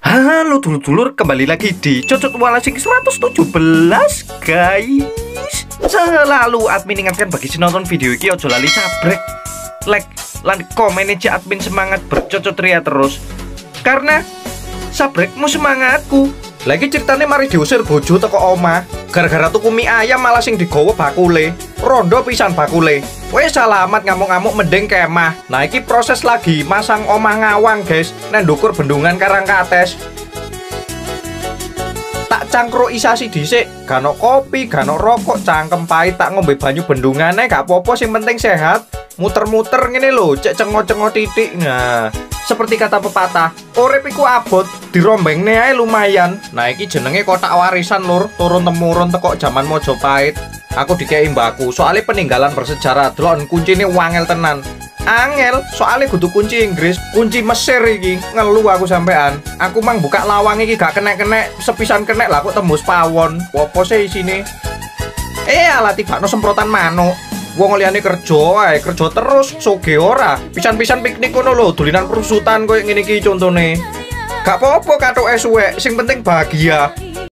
Halo dulur-dulur, kembali lagi di Cocot Walasing 117 guys. Selalu admin ingatkan bagi si nonton video ini ojo lali sabrek, like, lan komen aja admin semangat bercocot ria terus. Karena sabrekmu semangatku. Lagi ceritanya mari diusir bojo teko omah gara-gara tuku mie ayam malah sing digowo bakule. Rondo pisan bakule. Wes salamat ngamuk-ngamuk mending kemah. Nah iki proses lagi masang omah ngawang guys, nang ndukur bendungan Karangkates. Tak cangkrukisasi dhisik, gano kopi, gano rokok, cangkem pahit, tak ngombe banyu bendungane gak apa-apa, sing penting sehat. Muter-muter ngene lho, cek cengo-cengo titik. Nah, seperti kata pepatah, urip iku abot, dirombengne ae lumayan. Nah iki jenenge kotak warisan lur, turun-temurun teko jaman Mojopahit. Aku dikei mbakku, soalnya peninggalan bersejarah. Delon kuncine wangel tenan. Angel, soalnya kudu kunci Inggris, kunci Mesir iki. Ngeluh aku sampean. Aku mang buka lawang iki gak kenek-kenek, sepisan kenek lah aku tembus pawon. Wopo sih isine? Alah tibakno semprotan manuk. Wong liyane kerja ae, kerja terus soge ora. Pisan-pisan piknik kono lho, dolinan perusutan koyo ngene iki contone. Gak apa-apa kathoke suwek, sing penting bahagia.